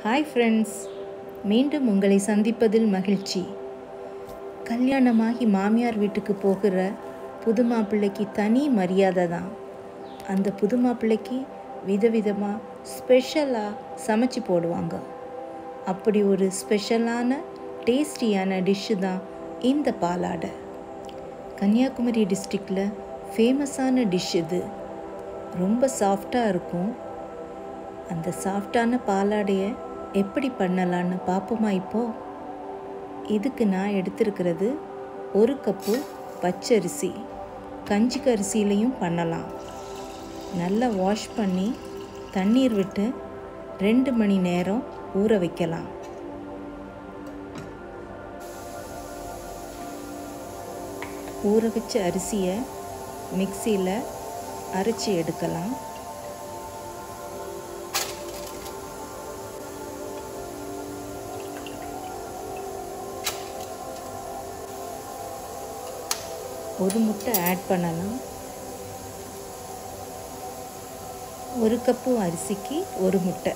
Hi friends, மீண்டும் உங்களை சந்திப்பதில் மகிழ்ச்சி. கல்யாணமாகி மாமியார் வீட்டுக்கு போகிற புது மாப்பிள்ளைக்கு தனி மரியாதை தான். அந்த புது மாப்பிள்ளைக்கு விதவிதமாக ஸ்பெஷலாக சமைச்சு போடுவாங்க. அப்படி ஒரு ஸ்பெஷலான டேஸ்டியான டிஷ்ஷு தான் இந்த பாலாடை. கன்னியாகுமரி டிஸ்ட்ரிக்டில் ஃபேமஸான டிஷ் இது. ரொம்ப சாஃப்டாக இருக்கும். அந்த சாஃப்டான பாலாடையை எப்படி பண்ணலான்னு பார்ப்போமா? இப்போது இதுக்கு நான் எடுத்திருக்கிறது 1 கப்பு பச்சரிசி. கஞ்சிக்கு அரிசியிலையும் பண்ணலாம். நல்லா வாஷ் பண்ணி தண்ணீர் விட்டு 2 மணி நேரம் ஊற வைக்கலாம். ஊற வச்ச அரிசியை மிக்சியில் அரைச்சி எடுக்கலாம். ஒரு முட்டை ஆட் பண்ணலாம். 1 கப்பு அரிசிக்கு 1 முட்டை.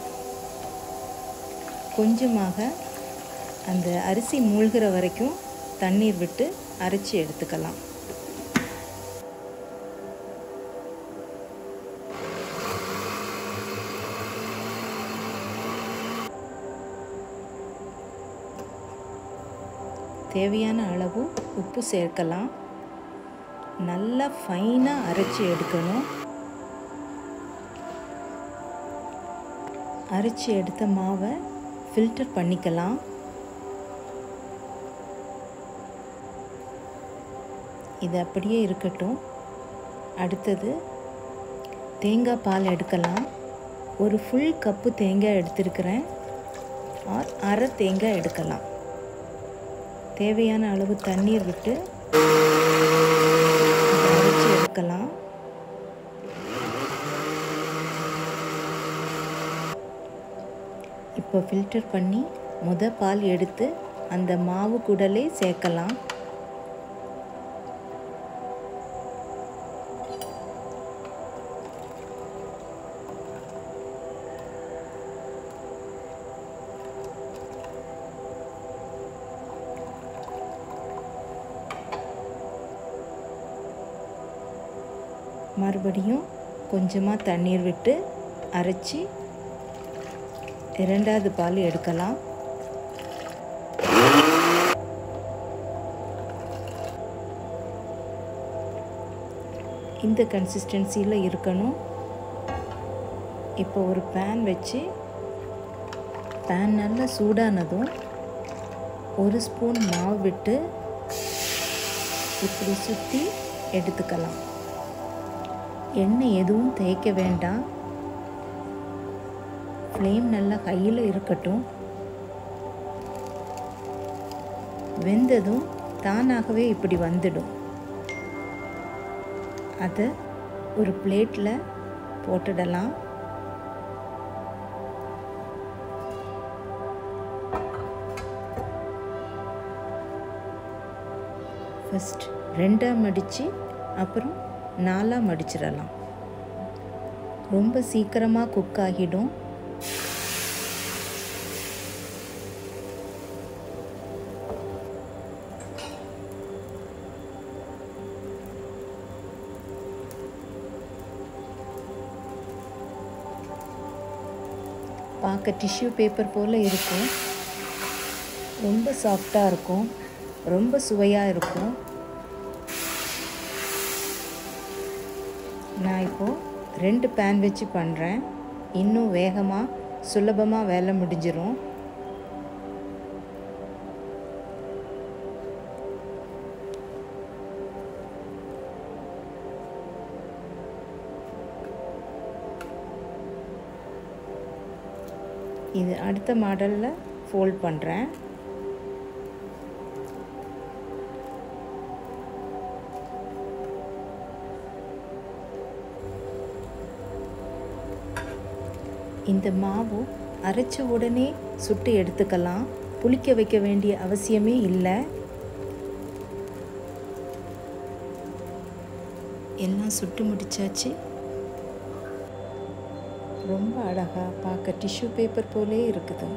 கொஞ்சமாக அந்த அரிசி மூழ்கிற வரைக்கும் தண்ணீர் விட்டு அரைச்சி எடுத்துக்கலாம். தேவையான அளவு உப்பு சேர்க்கலாம். நல்லா ஃபைனாக அரைச்சி எடுக்கணும். அரைச்சி எடுத்த மாவை ஃபில்டர் பண்ணிக்கலாம். இது அப்படியே இருக்கட்டும். அடுத்தது தேங்காய் பால் எடுக்கலாம். ஒரு ஃபுல் கப்பு தேங்காய் எடுத்திருக்கிறேன். அரை தேங்காய் எடுக்கலாம். தேவையான அளவு தண்ணீர் விட்டு அரைச்சி எடுக்கலாம். இப்போ ஃபில்டர் பண்ணி பால் எடுத்து அந்த மாவு கூடலே சேர்க்கலாம். மறுபடியும் கொஞ்சமாக தண்ணீர் விட்டு அரைச்சி 2வது பால் எடுக்கலாம். இந்த கன்சிஸ்டன்சியில் இருக்கணும். இப்போ ஒரு பேன் வச்சு பேன் நல்லா சூடானதும் 1 ஸ்பூன் மாவு விட்டு இப்படி சுற்றி எடுத்துக்கலாம். எண்ணெய் எதுவும் தேய்க்க வேண்டாம். ஃப்ளேம் நல்லா ஹையில் இருக்கட்டும். வெந்ததும் தானாகவே இப்படி வந்துடும். அதை ஒரு பிளேட்டில் போட்டுடலாம். ஃபஸ்ட் 2ஆக மடித்து அப்புறம் 4ஆக மடிச்சிடலாம். ரொம்ப சீக்கிரமாக குக் ஆகிடும். பார்க்க டிஷ்யூ பேப்பர் போல் இருக்கும். ரொம்ப சாஃப்டாக இருக்கும். ரொம்ப சுவையாக இருக்கும். நான் இப்போது 2 பேன் வச்சு பண்ணுறேன். இன்னும் வேகமாக சுலபமாக வேலை முடிஞ்சிடும். இது அடுத்த மாடலில் ஃபோல்ட் பண்ணுறேன். இந்த மாவு அரைச்ச உடனே சுட்டு எடுத்துக்கலாம். புளிக்க வைக்க வேண்டிய அவசியமே இல்லை. எல்லாம் சுட்டு முடிச்சாச்சு. ரொம்ப அழகாக பார்க்க டிஷ்யூ பேப்பர் போலே இருக்குது.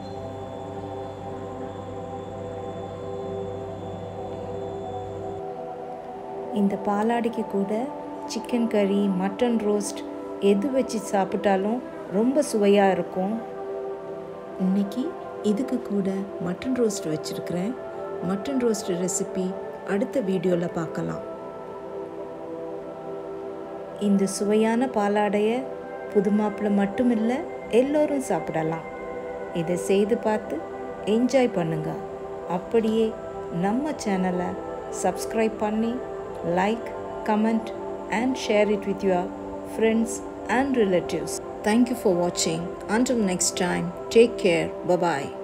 இந்த பாலாடைக்கு கூட சிக்கன் கறி, மட்டன் ரோஸ்ட் எது வச்சு சாப்பிட்டாலும் ரொம்ப சுவையாக இருக்கும். இன்னைக்கு இதுக்கு கூட மட்டன் ரோஸ்ட் வச்சுருக்கிறேன். மட்டன் ரோஸ்ட் ரெசிபி அடுத்த வீடியோவில் பார்க்கலாம். இந்த சுவையான பாலாடையை புது மாப்பிள்ளை மட்டும் இல்லை, எல்லோரும் சாப்பிடலாம். இதை செய்து பார்த்து என்ஜாய் பண்ணுங்க. அப்படியே நம்ம சேனலை சப்ஸ்கிரைப் பண்ணி like, comment and share it with your friends and relatives. Thank you for watching. Until next time, take care. Bye-bye.